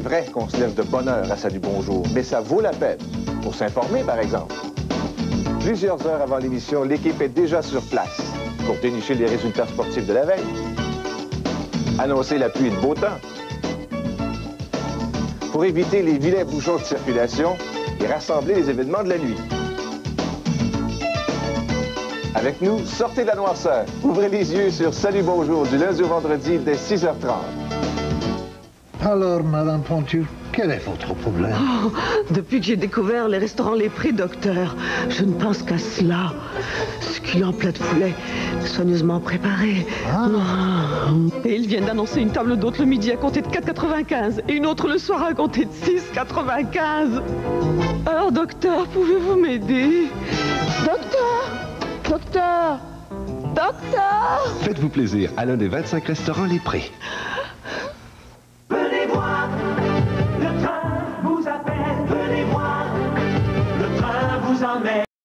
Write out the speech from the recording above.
vrai qu'on se lève de bonne heure à Salut Bonjour, mais ça vaut la peine. Pour s'informer, par exemple. Plusieurs heures avant l'émission, l'équipe est déjà sur place pour dénicher les résultats sportifs de la veille, annoncer la pluie et le beau temps, pour éviter les vilains bouchons de circulation et rassembler les événements de la nuit. Avec nous, sortez de la noirceur. Ouvrez les yeux sur Salut Bonjour du lundi au vendredi dès 6h30. Alors, Madame Pontu, quel est votre problème? Oh, depuis que j'ai découvert les restaurants Les Prés, docteur, je ne pense qu'à cela. Succulent plat de poulet, soigneusement préparé. Et ils viennent d'annoncer une table d'hôte le midi à compter de 4,95 et une autre le soir à compter de 6,95. Alors, docteur, pouvez-vous m'aider? Docteur! Faites-vous plaisir à l'un des 25 restaurants Les Prés.